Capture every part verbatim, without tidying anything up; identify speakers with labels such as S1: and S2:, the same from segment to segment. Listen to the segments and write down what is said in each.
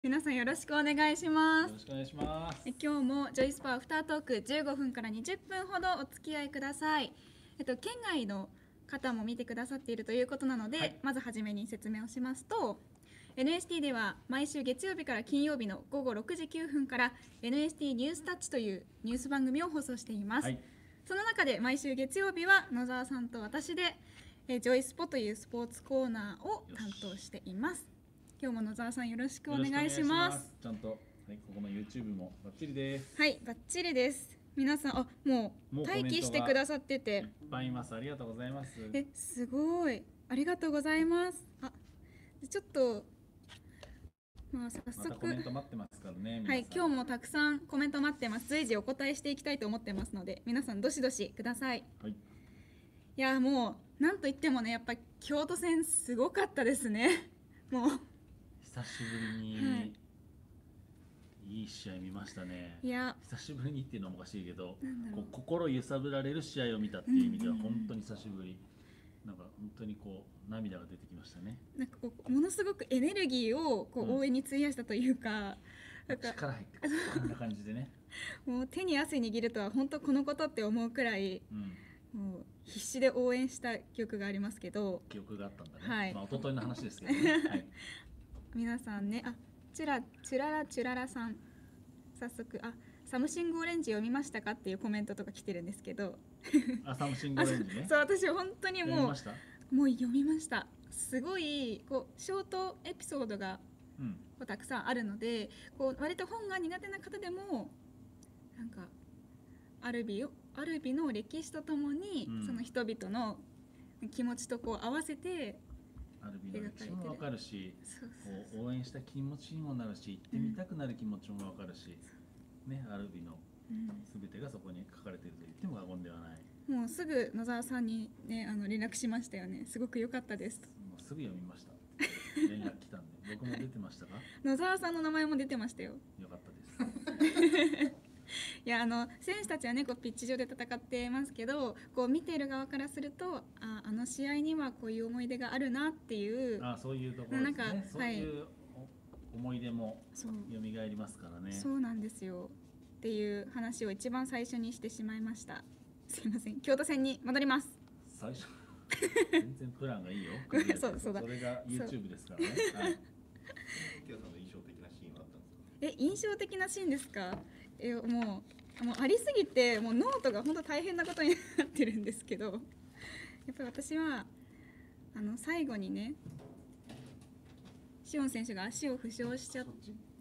S1: 皆さんよろしくお願いします。
S2: よろしくお願いします。
S1: え今日もジョイスパアフタートークじゅうごふんからにじゅっぷんほどお付き合いください。えっと県外の方も見てくださっているということなので、はい、まずはじめに説明をしますと、 エヌエスティー では毎週月曜日から金曜日の午後ろくじきゅうふんから エヌエスティー ニュースタッチというニュース番組を放送しています。はい、その中で毎週月曜日は野沢さんと私でえジョイスポというスポーツコーナーを担当しています。今日も野沢さんよろしくお願いします。
S2: ちゃんと、はい、ここの YouTube もバッチリです。
S1: はい、バッチリです。皆さん、あ、もう待機してくださってて
S2: いっぱいいます。ありがとうございます。
S1: え、すごい、ありがとうございます。あ、ちょっとまあ早速、
S2: ま、コメント待ってますからね。
S1: はい、今日もたくさんコメント待ってます。随時お答えしていきたいと思ってますので、皆さんどしどしください。はい。いや、もうなんといってもね、やっぱり京都戦すごかったですね。もう
S2: 久しぶりに、はい、いい試合見ましたね。いや、久しぶりにっていうのもおかしいけど、こう心揺さぶられる試合を見たっていう意味では本当に久しぶり。なんか本当にこう涙が出てきましたね。
S1: なんかこうものすごくエネルギーをこう応援に費やしたというか、
S2: うん、なんか力入ってこんな感じでね。
S1: もう手に汗握るとは本当このことって思うくらい、うん、もう必死で応援した記憶がありますけど。
S2: 記憶があったんだね。
S1: はい。
S2: まあ一昨日の話ですけどね。はい、
S1: 皆さんね、あ、チュラチュララチュララさん、早速、あ、サムシングオレンジ読みましたかっていうコメントとか来てるんですけど。
S2: あ、サムシングオレンジね。
S1: そう、私本当にもうもう読みました。すごいこうショートエピソードがこうたくさんあるので、こう割と本が苦手な方でもなんかアルビをアルビの歴史とともに、うん、その人々の気持ちとこう合わせて
S2: アルビの歴史も分かるし、こう応援した気持ちにもなるし、行ってみたくなる気持ちも分かるし、うん、ね、アルビの全てがそこに書かれていると言っても過言ではない。
S1: もうすぐ野沢さんに、ね、あの連絡しましたよね。すごく良かったです。
S2: もうすぐ読みました。連絡来たんで。僕も出てましたか？
S1: 野沢さんの名前も出てましたよ。
S2: よかったです。
S1: いや、あの選手たちはねこうピッチ上で戦ってますけど、こう見ている側からすると、ああの試合にはこういう思い出があるなっていう、
S2: あそういうところですね。なんかそういう思い出も蘇りますからね。
S1: そうなんですよっていう話を一番最初にしてしまいました。すいません。京都戦に戻ります。
S2: 最初全然プランがいいよ。そうそうだ。それが YouTube ですからね。はい。
S3: 京都の印象的なシーンはあったんですか？
S1: え、印象的なシーンですか？え、もうもうありすぎてもうノートが本当大変なことになってるんですけど、やっぱり私はあの最後にね、シオン選手が足を負傷しちゃって、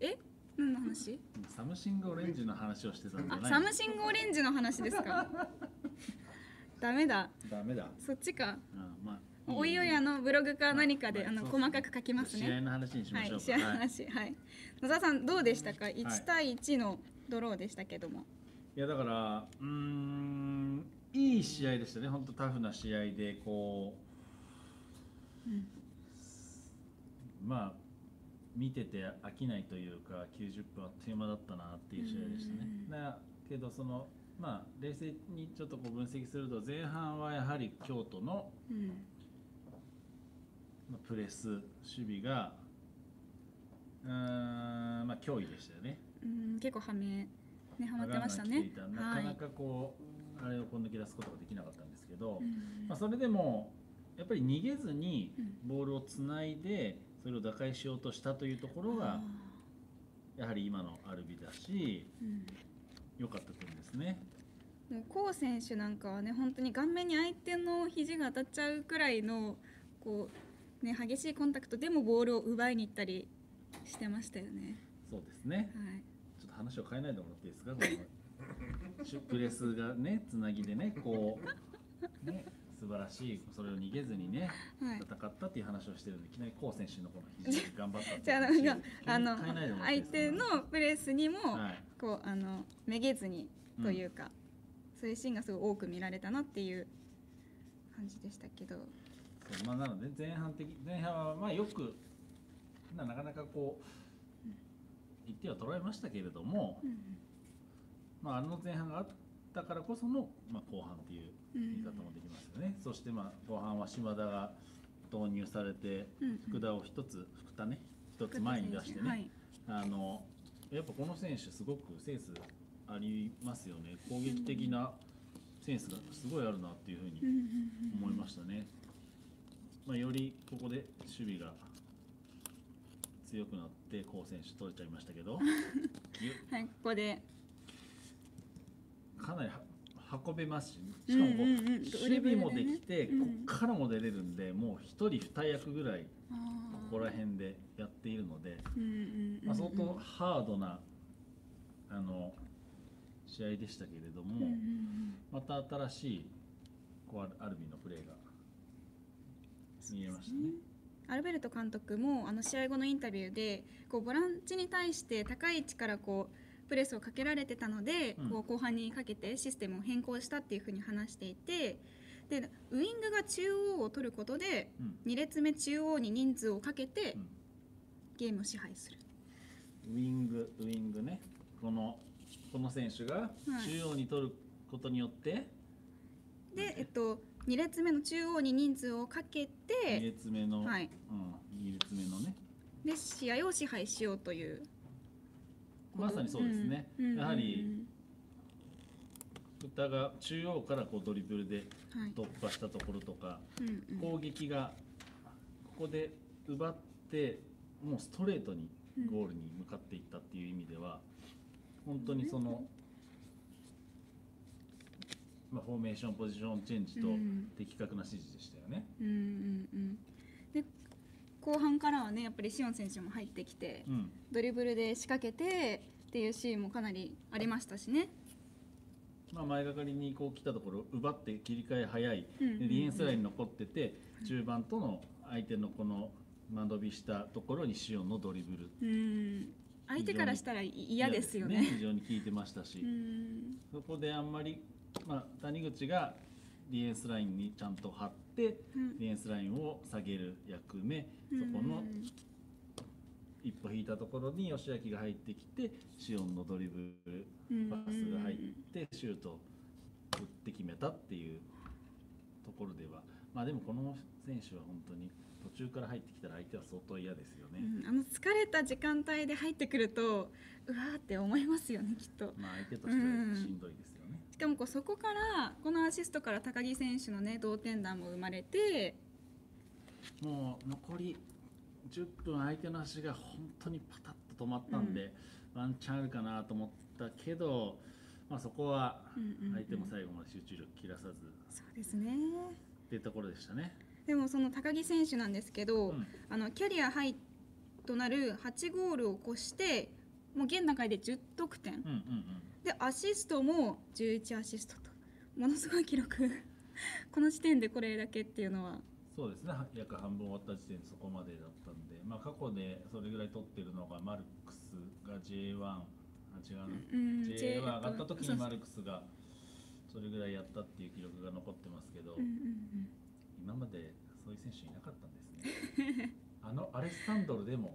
S1: え、何の話？
S2: サムシングオレンジの話をしてたんじゃない？
S1: あ、サムシングオレンジの話ですか？ダメだ。
S2: ダメだ。
S1: そっちか。
S2: あ、ま
S1: あ、おいおい、あのブログか何かで、まあ、あの細かく書きますね。
S2: 試合の話にしましょう。はい、
S1: 試合の話、はい。野沢さんどうでしたか？いちたいいちのドローでしたけども。
S2: いやだからうーん、いい試合でしたね。本当タフな試合でこう、うん、まあ見てて飽きないというかきゅうじゅっぷんあっという間だったなっていう試合でしたね。だけどそのまあ冷静にちょっとこう分析すると、前半はやはり京都の、うん、プレス守備がうーん、まあ脅威でしたよね。
S1: うん、結構はめね、はまってましたね。
S2: なかなかこう、はい、あれをこう抜け出すことができなかったんですけど、うん、まあそれでもやっぱり逃げずにボールをつないでそれを打開しようとしたというところがやはり今のアルビだし、良、うん、かった点ですね。
S1: もうコウ選手なんかはね、本当に顔面に相手の肘が当たっちゃうくらいのこう、ね、激しいコンタクトでもボールを奪いに行ったりしてましたよね。
S2: そうですね、はい、ちょっと話を変えないでもらっていいですか？このプレスがね、つなぎでね、こうね、素晴らしい、それを逃げずにね、はい、戦ったっていう話をしてるんで、いきなりコウ選手のこの肘で頑張ったって
S1: じゃあ、なんかあの相手のプレスにも、はい、こうあのめげずにというか、うん、そういうシーンがすごい多く見られたなっていう感じでしたけど、
S2: そう、まあ、なので前半的前半はまあよくなかなかこういってんは取られましたけれども、うん、まああの前半があったからこその、まあ、後半っていう言い方もできますよね。うん、そしてまあ後半は島田が投入されて、うん、福田を一つ福田ね一つ前に出してね、はいあのやっぱこの選手すごくセンスありますよね。攻撃的なセンスがすごいあるなっていうふうに思いましたね。まあ、よりここで守備が強くなってコウ選手取れちゃいましたけど
S1: はい、ここで
S2: かなりは運べますし、しかもこう、
S1: うんうんうん
S2: 守備もできて、
S1: うん
S2: こっからも出れるんで、もう一人二役ぐらい
S1: あー
S2: ここら辺でやっているので、
S1: うんうんうんうん
S2: まあ、相当ハードなあの試合でしたけれども、
S1: うんうんうん
S2: また新しいこうアルビンのプレーが見えましたね。
S1: アルベルト監督もあの試合後のインタビューでこうボランチに対して高い位置からこうプレスをかけられてたので、
S2: うん
S1: こう後半にかけてシステムを変更したっていうふうに話していて、でウイングが中央を取ることで
S2: うん
S1: に列目中央に人数をかけて
S2: うん
S1: ゲームを支配する。
S2: ウイングウイングね、このこの選手が中央に取ることによって、
S1: で、えっと、に列目の中央に人数をかけ
S2: に
S1: て、
S2: 列目の、
S1: はい
S2: うん、に列目のね、
S1: で試合を支配しようという。
S2: まさにそうですね。
S1: うん
S2: やはり歌が中央からこうドリブルで
S1: うんうんはい
S2: 突破したところとか、
S1: うんうん
S2: 攻撃がここで奪ってもうストレートにゴールに向かっていったっていう意味では、本当にその、まあ、フォーメーションポジションチェンジと
S1: うん
S2: 的確な指示でしたよね。
S1: うんうんうんで後半からはねやっぱりシオン選手も入ってきて、
S2: うん、
S1: ドリブルで仕掛けてっていうシーンもかなりありましたしね。
S2: まあ、前がかりにこう来たところ奪って切り替え早い、
S1: うんうんうん
S2: でディフェンスラインに残ってて中盤との相手のこの間延びしたところにシオンのドリブル
S1: うん相手からしたら嫌ですよね。
S2: 非常に効いてましたし、
S1: うん
S2: そこであんまり、まあ、谷口がディフェンスラインにちゃんと張って
S1: うん
S2: ディフェンスラインを下げる役目、そこの一歩引いたところに吉明が入ってきてシオンのドリブルパスが入ってシュートを打って決めたっていうところでは、まあでもこの選手は本当に途中から入ってきたら相手は相当嫌ですよね。
S1: うんあの疲れた時間帯で入ってくるとうわーって思いますよねきっと。
S2: まあ相手としてはしんどいですよね。
S1: しかもこうそこからこのアシストから高木選手のね同点弾も生まれて、
S2: もう残りじゅっぷん相手の足が本当にパタッと止まったんで、ワンチャンあるかなと思ったけど、まあ、そこは相手も最後まで集中力切らさず
S1: そうですね。
S2: っていうところでしたね。
S1: でもその高木選手なんですけど、
S2: うん
S1: あのキャリアハイとなるはちゴールを越してもう現段階でじゅう得点、
S2: うんうんうん
S1: でアシストもじゅういちアシストとものすごい記録この時点でこれだけっていうのは
S2: そうですね、約半分終わった時点でそこまでだったんで、まあ、過去でそれぐらい取ってるのがマルクスが ジェイワン、あ違うな、
S1: うん
S2: ジェイワン 上がった時
S1: そうそう
S2: にマルクスがそれぐらいやったっていう記録が残ってますけど、
S1: うんうん
S2: 今までそういう選手いなかったんですね。あのアレッサンドロでも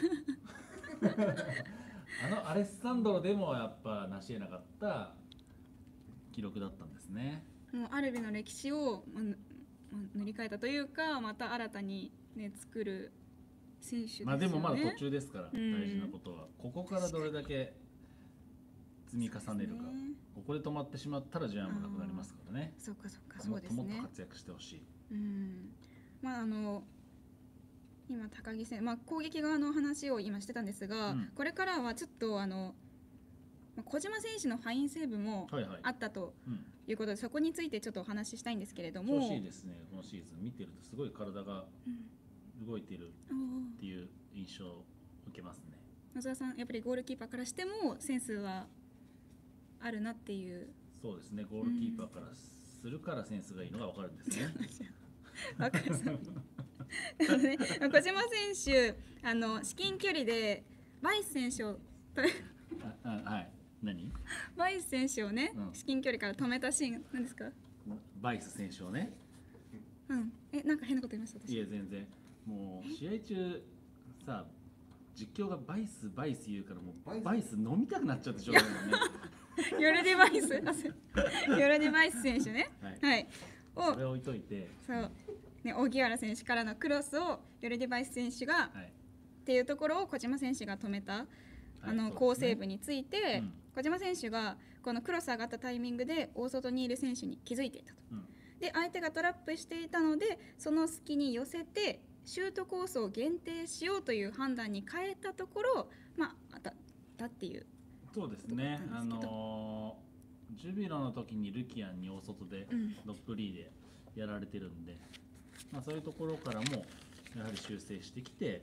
S2: あのアレッサンドロでもやっぱ成し得なかった記録だったんですね。
S1: うん、もうアルビの歴史をまぬま塗り替えたというかまた新たに、ね、作る選手ですよね。
S2: まあでもまだ途中ですから、
S1: うん
S2: 大事なことはここからどれだけ積み重ねるか、
S1: そうですね
S2: ここで止まってしまったらジャイアンもなくなりますからね。
S1: そうかそうか
S2: もっともっと
S1: そうですね。
S2: 活躍してほしい。
S1: うん、まああの今高木選手、まあ、攻撃側の話を今してたんですが、
S2: うん
S1: これからはちょっとあの、まあ、小島選手のファインセーブも
S2: はいはい。
S1: あったと
S2: うん、
S1: いうことで、そこについてちょっとお話ししたいんですけれども、
S2: 調子いいですね。このシーズン見てるとすごい体が
S1: うん
S2: 動いてる
S1: おー
S2: っていう印象を受けますね。
S1: 松田さんやっぱりゴールキーパーからしてもセンスはあるなっていう
S2: そうですね。ゴールキーパーからするからセンスがいいのがわかるんですね。
S1: わかるさんあのね小島選手あの至近距離でバイス選手をと
S2: ああはい。何？
S1: バイス選手をね、
S2: うん
S1: 至近距離から止めたシーンなんですか？
S2: バイス選手をね。
S1: うん、えなんか変なこと言いました私。
S2: いや全然もう試合中さ実況がバイスバイス言うからもうバイス飲みたくなっちゃってしょうがないもんね。
S1: ヨルディバイスあそうヨルディバイス選手ね
S2: はい。
S1: はいを
S2: それ置いといて、
S1: そうね荻原選手からのクロスをヨルディバイス選手が
S2: はい。
S1: っていうところを小島選手が止めたあの好セーブについて、
S2: うん
S1: 小島選手がこのクロス上がったタイミングで大外にいる選手に気づいていたと。
S2: うん
S1: で相手がトラップしていたのでその隙に寄せてシュートコースを限定しようという判断に変えたところ、まあ、当たったっていう。
S2: そうですね、あ
S1: ことだったんですけど
S2: のージュビロの時にルキアンに大外で
S1: うん
S2: ドッグリーでやられてるんで、まあ、そういうところからもやはり修正してきて、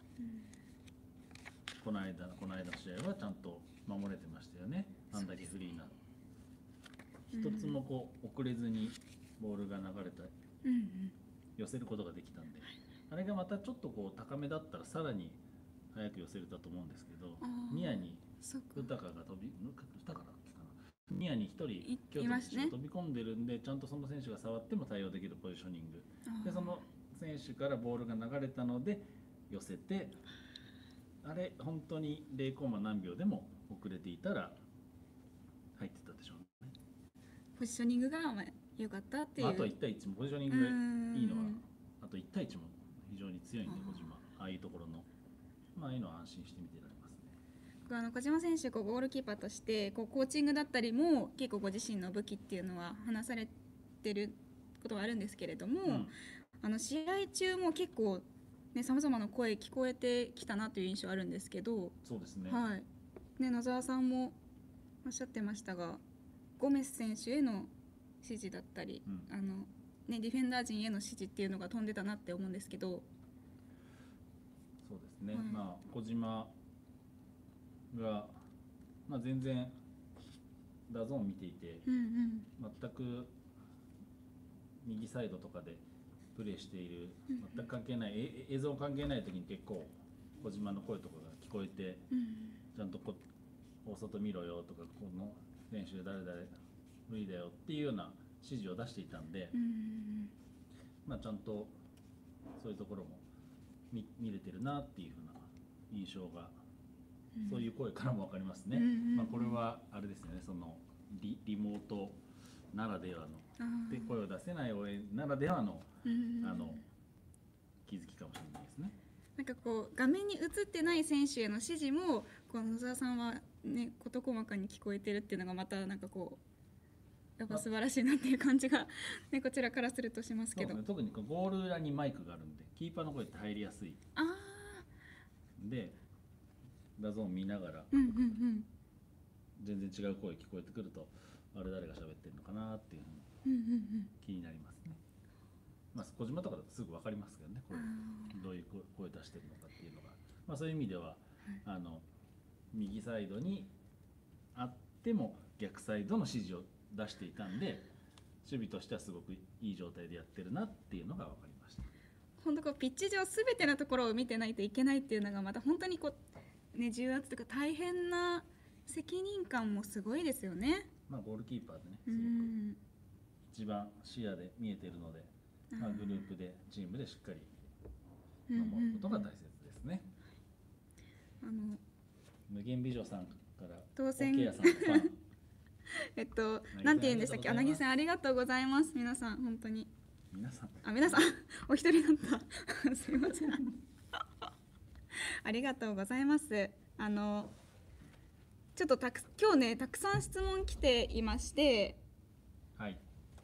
S2: この間この間の試合はちゃんと守れてましたよね。あんだけフリーな一つもこう遅れずにボールが流れた
S1: うんうん
S2: 寄せることができたんで、あれがまたちょっとこう高めだったらさらに早く寄せれたと思うんですけど、
S1: あー
S2: ニアに
S1: そっか
S2: 豊が飛び豊かだっけかな、ニアに一人
S1: い
S2: 京都
S1: いますね
S2: 選手が飛び込んでるんで、ちゃんとその選手が触っても対応できるポジショニング
S1: あー
S2: で、その選手からボールが流れたので寄せて、あれ本当にゼロコンマ何秒でも遅れていたら入ってたでしょうね。
S1: ポジショニングがまあ良かったっていう、
S2: まあ、あとはいち対いちもポジショニング
S1: うーん
S2: いいのは、あといち対いちも非常に強いんで、
S1: あー
S2: 小島ああいうところの、まあああいうのは安心して見てられますね。
S1: 僕あの小島選手こうゴールキーパーとしてこうコーチングだったりも結構ご自身の武器っていうのは話されてることはあるんですけれども、
S2: うん
S1: あの試合中も結構ねさまざまな声聞こえてきたなという印象あるんですけど、
S2: そうですね、
S1: はいね、野沢さんもおっしゃってましたがゴメス選手への指示だったり、
S2: うん
S1: あのね、ディフェンダー陣への指示っていうのが飛んでたなって思うんですけど、
S2: そうですね、
S1: はい
S2: まあ小島が、まあ、全然ダゾーン見ていて、
S1: うんうん
S2: 全く右サイドとかでプレーしている、全く関係ない、え映像関係ない時に結構小島の声とかが聞こえて、
S1: うん
S2: ちゃんとこ大外見ろよとか、この選手誰々無理だよっていうような指示を出していたんで、
S1: うん
S2: まあ、ちゃんとそういうところも 見, 見れてるなっていうふうな印象が、
S1: うん
S2: そういう声からも分かりますね。
S1: うんうんうん
S2: まあ、これはあれですよね、その リ, リモートならではの
S1: あー
S2: で声を出せない応援ならではの
S1: うん
S2: あの気づきかもしれないですね。
S1: なんかこう画面に映ってない選手への指示もこう野沢さんはね事細かに聞こえてるっていうのがまたなんかこうやっぱ素晴らしいなっていう感じが、ね、こちらからするとしますけど、
S2: そうですね、特にこうゴール裏にマイクがあるんで、キーパーの声って入りやすい
S1: あ
S2: んで、ダゾーン見ながら
S1: ーうんうんうん
S2: 全然違う声聞こえてくると、あれ誰が喋ってるのかなっていうふうに
S1: うんうんうん
S2: 気になりますね。まあ、小島とかだとすぐ分かりますけどね、これ
S1: あ
S2: どういう声出してるのかっていうのが、まあ、そういう意味では、あの右サイドにあっても逆サイドの指示を出していたんで、守備としてはすごくいい状態でやってるなっていうのが分かりました。
S1: 本当こうピッチ上すべてのところを見てないといけないっていうのがまた本当にこう、ね、重圧というか大変な責任感もすごいですよね。
S2: まあ、ゴールキーパーでね、
S1: う
S2: すごく
S1: ん
S2: 一番視野で見えてるので、まあ、グループでチームでしっかり
S1: うんうん
S2: 守ることが大切ですね。
S1: あの
S2: 無限美女さんから
S1: 当選
S2: 桶屋さんのファン
S1: えっと
S2: 投げ
S1: なんて言うんでしたっけ、あ
S2: ありがとうございます
S1: なぎさんありがとうございます皆さん本当に。
S2: 皆さん
S1: あ皆さんお一人だったすいませんありがとうございます。あのちょっとたく今日ねたくさん質問来ていまして、
S2: はい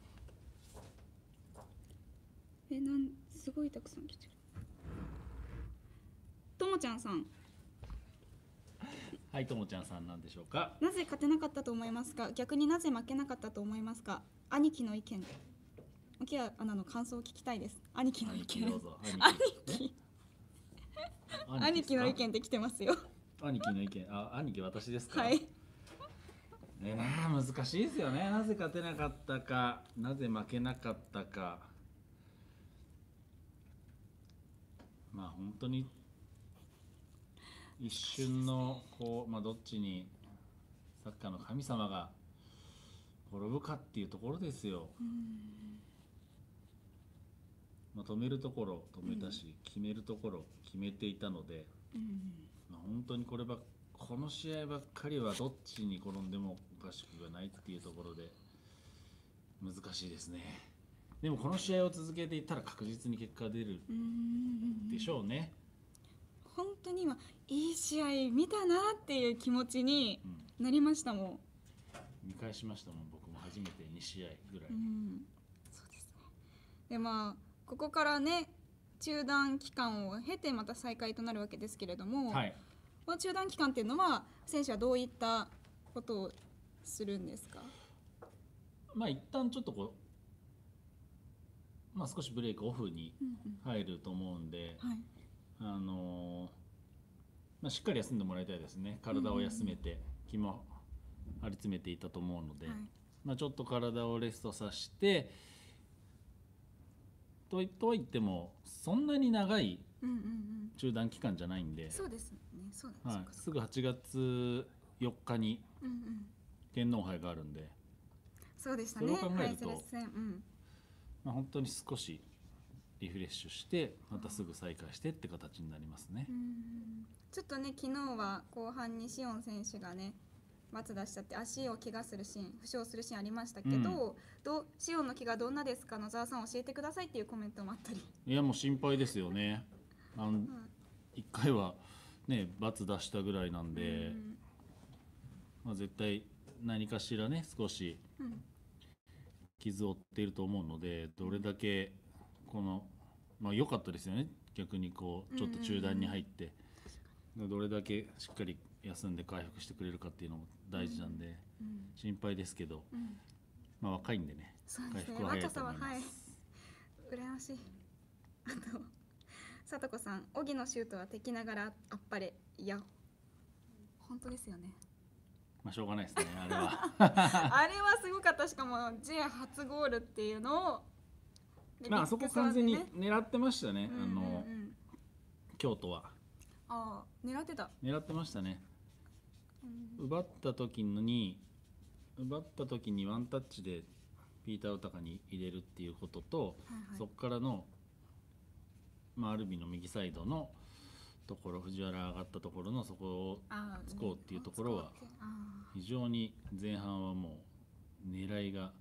S1: えなんすごいたくさん来てる。ともちゃんさん、
S2: はい、ともちゃんさんなんでしょうか。
S1: なぜ勝てなかったと思いますか、逆になぜ負けなかったと思いますか、兄貴の意見、沖谷アナの感想を聞きたいです。兄貴の意
S2: 兄貴
S1: 見
S2: どうぞ。
S1: 兄
S2: 貴
S1: 貴兄貴の意見できてますよ。
S2: 兄貴の意見、あ、兄貴私ですか。
S1: はい。
S2: ね、なあ難しいですよね。なぜ勝てなかったか、なぜ負けなかったか。まあ本当に一瞬のこう、まあ、どっちにサッカーの神様が転ぶかっていうところですよ。まあ、止めるところ止めたし、決めるところ決めていたので、まあ、本当にこればこの試合ばっかりはどっちに転んでもおかしくがないっていうところで難しいですね。でもこの試合を続けていったら確実に結果が出るでしょうね。
S1: 本当に今いい試合見たなっていう気持ちに
S2: うん
S1: なりましたもん。
S2: 見返しましたもん、僕も初めてに試合ぐらい、
S1: うん、そうですね。でまあここからね中断期間を経てまた再開となるわけですけれども、
S2: はい、
S1: この中断期間っていうのは選手はどういったことをするんですか？
S2: まあ一旦ちょっとこう、まあ、少しブレイクオフに
S1: うんうん
S2: 入ると思うんで、
S1: はい
S2: あのーまあ、しっかり休んでもらいたいですね。体を休めて気も張り詰めていたと思うので、
S1: はい
S2: まあ、ちょっと体をレストさせてといとはいってもそんなに長い
S1: うんうんうん
S2: 中断期間じゃないんで、
S1: そうですね。そうなん
S2: はい、
S1: です
S2: すぐはちがつよっかに
S1: うんうん
S2: 天皇杯があるんで、
S1: そうでしたね。
S2: それを考えると
S1: はいセレッソ戦うん
S2: まあ、本当に少しリフレッシュしてまたすぐ再開してって形になりますね
S1: う。んちょっとね昨日は後半にシオン選手がね罰出しちゃって足を怪我するシーン負傷するシーンありましたけど、
S2: うん
S1: どうシオンの怪我どんなですか野沢さん教えてくださいっていうコメントもあったり、
S2: いやもう心配ですよね。あのいっかいはね罰出したぐらいなんで、
S1: うん
S2: まあ、絶対何かしらね少し
S1: うん
S2: 傷を負っていると思うので、どれだけこのまあ良かったですよね。逆にこうちょっと中断に入って、どれだけしっかり休んで回復してくれるかっていうのも大事なんで、
S1: うん
S2: 心配ですけど、
S1: うん
S2: まあ若いんでね、回
S1: そうですね。
S2: 復は早いと
S1: 若さははい
S2: 思います。
S1: 羨ましい。あとさとこさん、荻のシュートは敵ながらあっぱれ。いや本当ですよね。
S2: まあしょうがないですね、あれは。
S1: あれはすごかった。しかも ジェイ 初ゴールっていうのをで
S2: まああそこ完全に狙ってましたね、
S1: ビッグサーでね
S2: あの
S1: うんうんうん
S2: 京都は
S1: ああ狙ってた。
S2: 狙ってましたね。
S1: うん
S2: 奪った時に奪った時にワンタッチでピーター・ウタカに入れるっていうことと、
S1: はいはい
S2: そこからの、まあ、アルビの右サイドのところ、藤原上がったところのそこを
S1: ああ
S2: 突こうっていうところは
S1: 突こうってあ
S2: 非常に前半はもう狙いが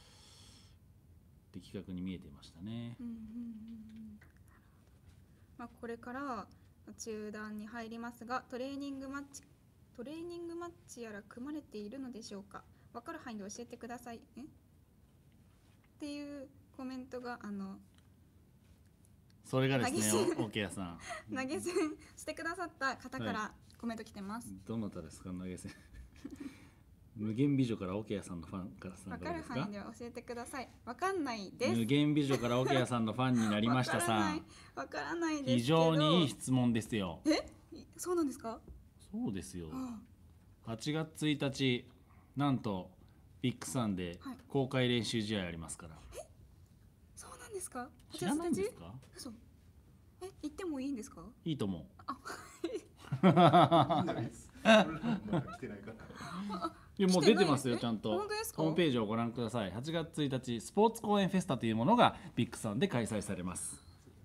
S2: 的確に見えていましたね
S1: ー。うんうんうんうんまあこれから中断に入りますが、トレーニングマッチトレーニングマッチやら組まれているのでしょうか。分かる範囲で教えてください。えっていうコメントがあの
S2: それがですね、
S1: 激しい
S2: おオケヤさん、
S1: 投げ銭してくださった方からコメント来てます。
S2: どなたですか、投げ銭。無限美女からオケヤさんのファンからさん
S1: 分
S2: からですか
S1: かる範囲。では教えてください。分かんないです。
S2: 無限美女からオケヤさんのファンになりましたさん。
S1: 分からないですけど。
S2: 非常にいい質問ですよ。
S1: えそうなんですか。
S2: そうですよ。
S1: あ
S2: はちがつついたち、なんとビッグサンで
S1: はい
S2: 公開練習試合ありますから。
S1: そうなんですか。
S2: 知らないんですか？
S1: 嘘。え行ってもいいんですか。
S2: いいと思う。
S3: いいんじゃないです。俺らもまだ来てないから。
S2: いやもう出てますよ、
S1: 来てない
S2: ちゃんと
S1: 本当ですか
S2: ホームページをご覧ください。はちがつついたち、スポーツ公園フェスタというものがビッグサンで開催されます。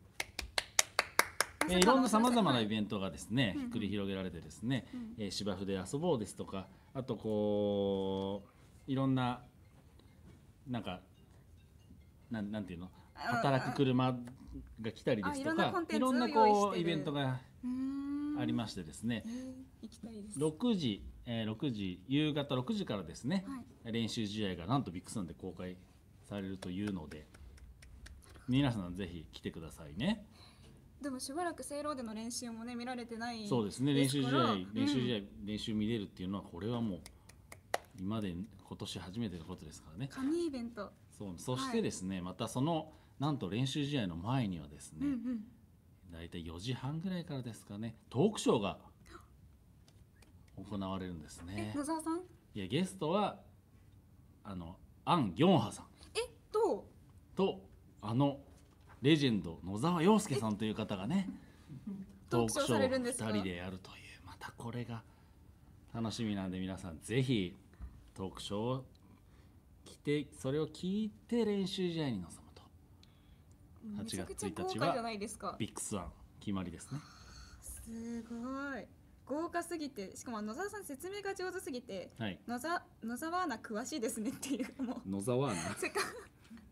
S2: えーいろんなさまざまなイベントがですね、
S1: うんうん
S2: 繰り広げられてですね、
S1: うん
S2: えー芝生で遊ぼうですとか、あとこういろんななんかなんなんていうの、
S1: あ
S2: 働く車が来たりですと
S1: あいろんなコ
S2: か
S1: ン、テンツを
S2: いろんな
S1: 用意してる
S2: こうイベントが
S1: うーん
S2: ありましてですね
S1: え、ー行きたいです。
S2: ろくじ、えーろくじ夕方ろくじからですね、
S1: はい
S2: 練習試合がなんとビッグサンで公開されるというので、皆さんぜひ来てくださいね。
S1: でもしばらく聖楼での練習もね見られてない
S2: そうですね、練習試合
S1: ですから
S2: 練習試合、
S1: うん
S2: 練習見れるっていうのはこれはもう今で今年初めてのことですからね。
S1: 神イベント。
S2: そうそしてですね、またそのなんと練習試合の前にはですね、
S1: うんうん
S2: だいたいよじはんぐらいからですかね、トークショーが行われるんです
S1: え
S2: ね。
S1: 野沢さん
S2: いやゲストはあのアン・ギョンハさん
S1: えどう
S2: とあのレジェンド野沢陽介さんという方がねトークショ
S1: トークショーされる
S2: ーを
S1: んですか
S2: ふたりでやるという、またこれが楽しみなんで、皆さんぜひトークショーを来て、それを聞いて練習試合に臨むと。
S1: めちゃくちゃ
S2: はちがつついたち
S1: 豪華じゃ
S2: は
S1: ないですか。
S2: ビッグスワン決まりですね。
S1: すごい豪華すぎて、しかも野沢さん説明が上手すぎて
S2: はい。
S1: 野沢野沢アナ詳しいですねっていうもう
S2: 野沢アナ
S1: せっか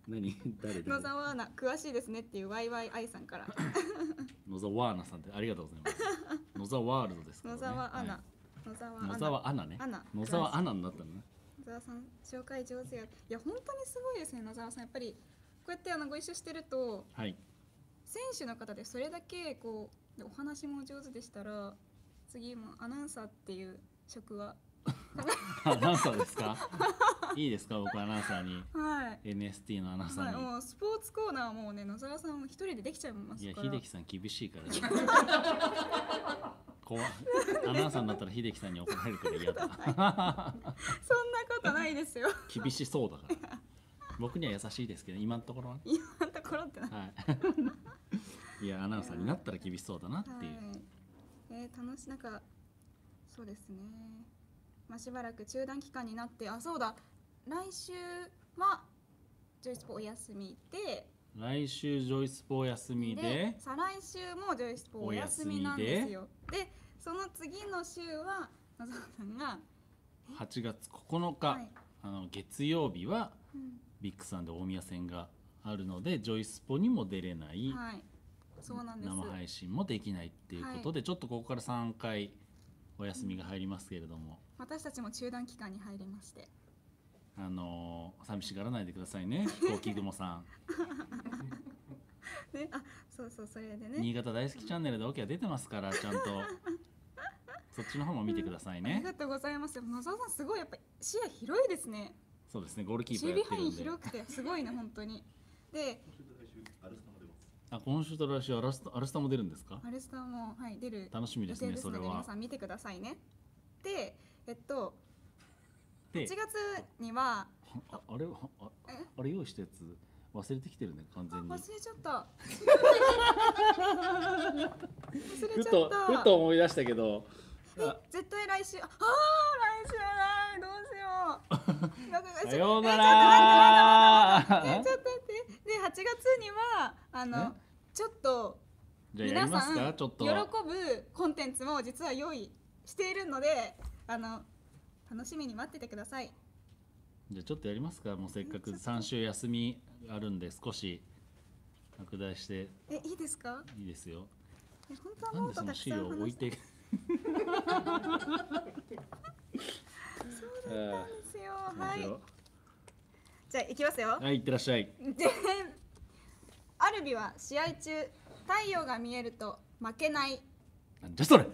S2: 何誰
S1: 野沢アナ詳しいですねっていうワイワイアイさんから
S2: 野沢アナさんってありがとうございます野沢ワールドですから
S1: 野
S2: ね。
S1: 沢アナ、
S2: はい
S1: 野沢アナ
S2: 野沢アナね
S1: アナ
S2: 野沢アナになったのね。
S1: 野沢さん紹介上手や。いや本当にすごいですね野沢さん。やっぱりこうやってあのご一緒してると
S2: はい
S1: 選手の方でそれだけこうお話も上手でしたら次もアナウンサーっていう職は
S2: アナウンサーですかいいですか僕アナウンサーに
S1: はい
S2: エヌエスティー のアナウンサ
S1: はい、
S2: ーに、
S1: もうスポーツコーナーはもうね野沢さん一人でできちゃいます
S2: いや
S1: から。
S2: 秀樹さん厳しいからね怖いアナウンサーになったら秀樹さんに怒られるから嫌だ
S1: そんなことないですよ
S2: 厳しそうだから僕には優しいですけど今のところはね
S1: 今のところってな、
S2: はいいやアナウンサーになったら厳しそうだなっていう、
S1: はいえー、楽しなんかそうですね、まあ、しばらく中断期間になって、あそうだ来週はジョイスポお休みで
S2: 来週ジョイスポお休みで
S1: 再来週もジョイスポお休みなんですよ。でその次の週は野沢さんが、
S2: はちがつここのか、
S1: はい
S2: あの月曜日は
S1: うん
S2: ビッグサンで大宮戦があるのでジョイスポにも出れない、
S1: はい、そうなんです。
S2: 生配信もできないっていうことで、ちょっとここからさんかいお休みが入りますけれども、
S1: 私たちも中断期間に入りまして、
S2: あのー寂しがらないでくださいね飛行機雲さん
S1: ね、あそうそうそれでね
S2: 新潟大好きチャンネルでオケは出てますからちゃんとそっちの方も見てください
S1: あり
S2: ね。
S1: がとうございます。野沢さんすごいやっぱ視野広いですね。
S2: そうですねゴールキーパー
S1: 守備範囲
S2: やってるんで。
S1: 広くてすごいね本当に。で
S2: あ今週と来週アラスタアルスタも出るんですか。
S1: アルスターも、はい、出る
S2: 楽しみですね
S1: 予定ですので
S2: それは
S1: 皆さん見てくださいね。でえっと
S2: で
S1: はちがつには
S2: ああれはあ
S1: え
S2: あれ用意したやつ忘れてきてるね完
S1: あ
S2: 全に。
S1: 忘れちゃった忘れ
S2: ふ
S1: ちゃった
S2: とふと思い出したけど
S1: え
S2: あ
S1: 絶対来週ああー来週はないどうしようなんか
S2: さような
S1: え
S2: ら
S1: ちょっと待って待って待って待ってえちょっと待ってではちがつにはあのちょっと
S2: じゃあやります
S1: 皆さん
S2: かちょっと
S1: 喜ぶコンテンツも実は用意しているのであの楽しみに待っててください。
S2: じゃあちょっとやりますかもうせっかくさん週休みあるんで少し拡大して
S1: えいいですか？
S2: いいですよ。
S1: え本当は
S2: なんでその
S1: もっとたく
S2: 資料を置い
S1: さん話して
S2: て
S1: そうだったんですよ。
S2: あー
S1: はい
S2: 面白い
S1: じゃあ行きますよ。
S2: はいいってらっしゃい。
S1: でアルビは試合中太陽が見えると負けない。い
S2: なんじゃそれ。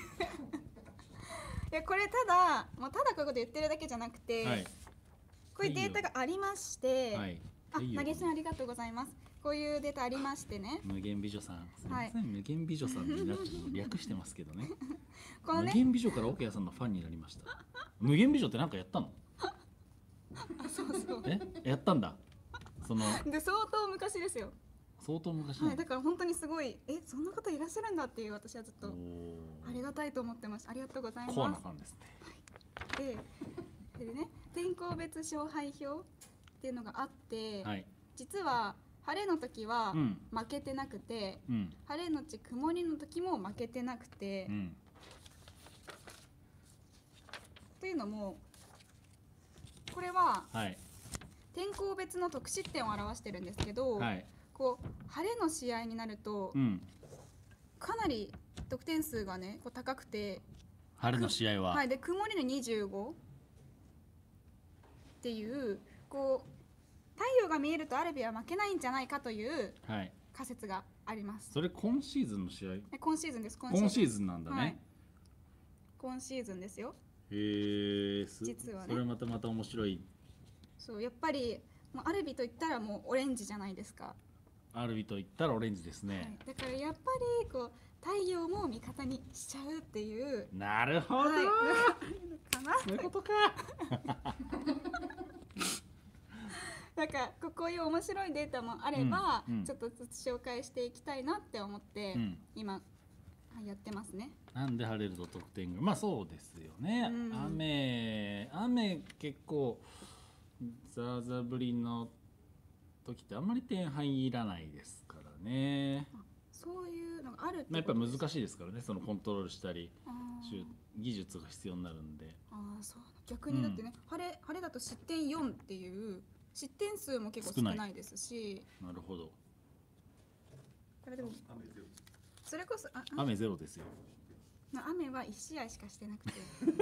S1: やこれただもうただこういうこと言ってるだけじゃなくて、
S2: はい
S1: こういうデータがありまして、
S2: はい。
S1: あ
S2: 太陽
S1: 投げ銭ありがとうございます。こういうデータありましてね、
S2: 無限美女さん。すみません、
S1: はい
S2: 無限美女さんになって略してますけどね。
S1: このね
S2: 無限美女からオケヤさんのファンになりました。無限美女ってなんかやったの？
S1: あそうそう
S2: えやったんだ。その
S1: で相当昔ですよ。
S2: 相当昔なの
S1: はい、だから本当にすごいえそんな方いらっしゃるんだっていう私はずっと
S2: お
S1: ありがたいと思ってます。ありがとうございます。
S2: ーコアなファンですね。
S1: でそれでね天候別勝敗表っていうのがあって、
S2: はい。
S1: 実は晴れの時は
S2: うん
S1: 負けてなくて、
S2: うん
S1: 晴れのち曇りの時も負けてなくて、
S2: うん
S1: というのもこれは
S2: はい
S1: 天候別の得失点を表してるんですけど、
S2: はい
S1: こう晴れの試合になると
S2: うん
S1: かなり得点数がねこう高くて、
S2: 春の試合は、
S1: はい、で曇りのにじゅうごっていうこう太陽が見えるとアルビは負けないんじゃないかという
S2: はい。
S1: 仮説があります。
S2: それ今シーズンの試合？
S1: え今シーズンです今
S2: 今シー
S1: ズ
S2: ズンなんだ
S1: はい
S2: ね。
S1: 今シーズンですよ。
S2: へえ。す
S1: 実はね
S2: それまたまた面白い。
S1: そうやっぱりもうアルビといったらもうオレンジじゃないですか。
S2: アルビと言ったらオレンジです
S1: はい
S2: ね。、
S1: だからやっぱりこう太陽も味方にしちゃうっていう、
S2: なるほど。
S1: はい、かな。
S2: そういうことか。
S1: なんかここういう面白いデータもあれば、
S2: うんうん
S1: ちょっとずつ紹介していきたいなって思って、
S2: うん。
S1: 今はいやってますね。
S2: なんで晴れると得点がまあそうですよね、
S1: うん
S2: 雨雨結構ザーザー降りの時ってあんまり点入らないですからね、
S1: そういうのがあるって
S2: まあ、やっぱ難
S1: い。
S2: しいですからねそのコントロールしたり
S1: あ
S2: シュ
S1: ー
S2: 技術が必要になるんで
S1: あーそう逆にだってね、晴れ晴れだと失点よんっていう失点数も結構少ないですし、
S2: なるほど。
S1: これでも
S3: 雨ゼロ
S1: それこそああ
S2: 雨ゼロですよ。
S1: まあ雨はいち試合しかしてなくて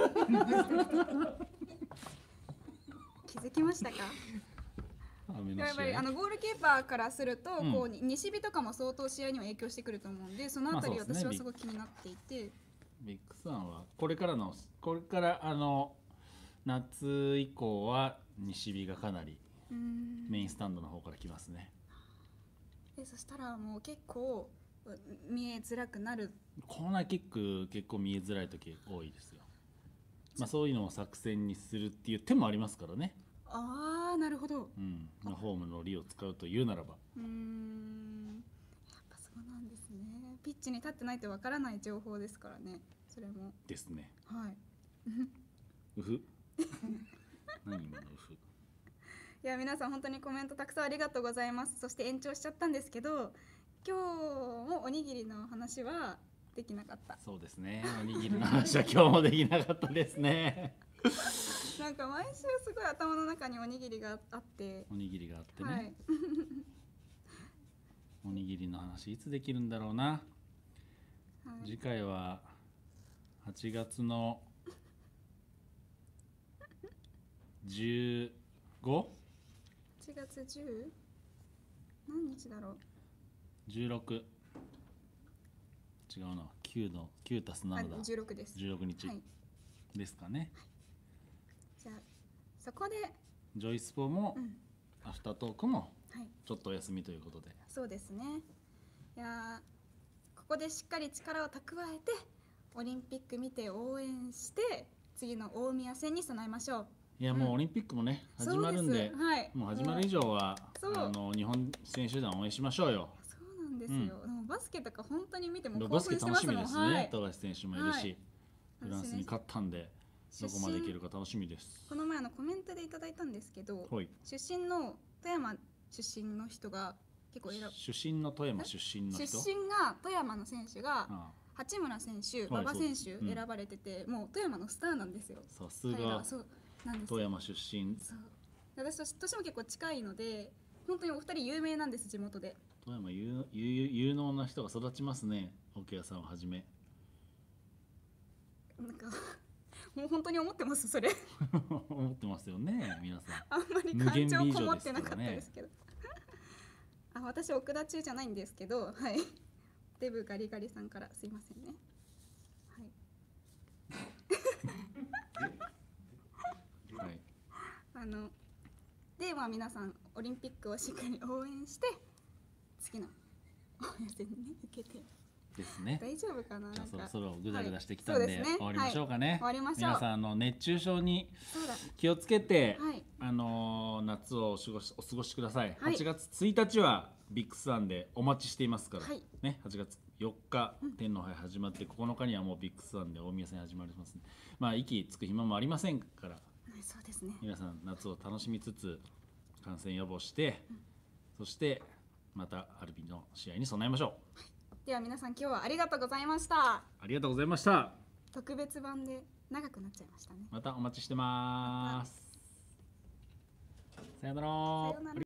S1: 気づきましたか？
S2: 雨の
S1: やっぱり
S2: 試合。
S1: あのゴールキーパーからすると、
S2: うん
S1: こう西日とかも相当試合には影響してくると思うんで、そのあたり
S2: まあそうですね
S1: 私はすごく気になっていて、
S2: ビッグサンはこれからのこれからあの夏以降は西日がかなり
S1: うーん
S2: メインスタンドの方から来ますね。
S1: でそしたらもう結構う見えづらくなる。
S2: コーナーキック結構見えづらい時多いですよ。まあそういうのを作戦にするっていう手もありますからね。
S1: ああなるほど。
S2: うん。まあホームの利を使うというならば。
S1: うーんやっぱそうなんですね。ピッチに立ってないとわからない情報ですからね。それも
S2: ですね。
S1: はい。
S2: うふ。何今のうふ。
S1: いや皆さん本当にコメントたくさんありがとうございます。そして延長しちゃったんですけど、今日もおにぎりの話はできなかった。
S2: そうですね。おにぎりの話は今日もできなかったですね。
S1: なんか毎週すごい頭の中におにぎりがあって、
S2: おにぎりがあってね。
S1: はい。
S2: おにぎりの話いつできるんだろうな。
S1: はい
S2: 次回ははちがつのじゅうご、
S1: はちがつじゅう何日だろう。
S2: じゅうろく、違うな、きゅうのきゅうたすななだ、
S1: あじゅうろくです。
S2: じゅうろくにち
S1: はい。
S2: ですかね。
S1: じゃあそこで、
S2: ジョイスポも
S1: うん、
S2: アフタートークも
S1: はい。
S2: ちょっとお休みということで、
S1: そうですね。いやーここでしっかり力を蓄えてオリンピック見て応援して次の大宮戦に備えましょう。
S2: いやもうオリンピックもね、始まるんで、
S1: そうすはい、
S2: もう始まる以上は
S1: そう
S2: あの日本選手団を応援しましょうよ。
S1: そうなんですよ、でもバスケとか本当に見ても興
S2: バスケ
S1: 奮して
S2: 楽し
S1: ますもん。はい、
S2: みですね。富樫選手もいるし、
S1: はい
S2: フランスに勝ったんでどこまでいけるか楽しみです。
S1: この前あのコメントでいただいたんですけど、
S2: はい。
S1: 出身の富山出身の人が結構選ぶ
S2: 出身の富山出身の人。
S1: 出身が富山の選手が
S2: あ
S1: 八村選手、
S2: はい
S1: 馬場選手
S2: そうですうん
S1: 選ばれてて、もう富山のスターなんですよ。
S2: あ、さすが
S1: 彼らはそうなんですよ。
S2: 富山出身。
S1: そう私と年も結構近いので本当にお二人有名なんです、地元で。
S2: 富山有有有能な人が育ちますね。桶屋さんをはじめ。
S1: なんかもう本当に思ってますそれ
S2: 思ってますよね、皆さん。
S1: あんまり
S2: 無限
S1: 感
S2: 美女
S1: 情こもってなかった
S2: ですからね
S1: ですけどあ私奥田中じゃないんですけど、はいデブガリガリさんからすいませんね。はい
S2: はい。
S1: あのでまあ皆さんオリンピックをしっかり応援して次の大宮戦にね受けて
S2: ですね。
S1: 大丈夫かな。
S2: じゃあそろ
S1: なんか
S2: そろぐだぐだしてきたんで、
S1: はいそうですね
S2: 終わりましょうかね。
S1: 終わりましょう。
S2: 皆さんあの熱中症に
S1: そうだ
S2: 気をつけて、
S1: はい
S2: あのー夏をお過ごしお過ごしください。
S1: はい
S2: はちがつついたちはビッグスワンでお待ちしていますから、
S1: はい
S2: ね、はちがつよっか、天皇杯始まってここのかにはもうビッグスワンで大宮戦始まります、ね、まあ息つく暇もありませんから
S1: はいそうですね。
S2: 皆さん夏を楽しみつつ感染予防して、そしてまたアルビの試合に備えましょう。
S1: では皆さん今日はありがとうございました。
S2: ありがとうございました。
S1: 特別版で長くなっちゃいましたね。
S2: またお待ちしてます。さよなら。
S1: さようなら。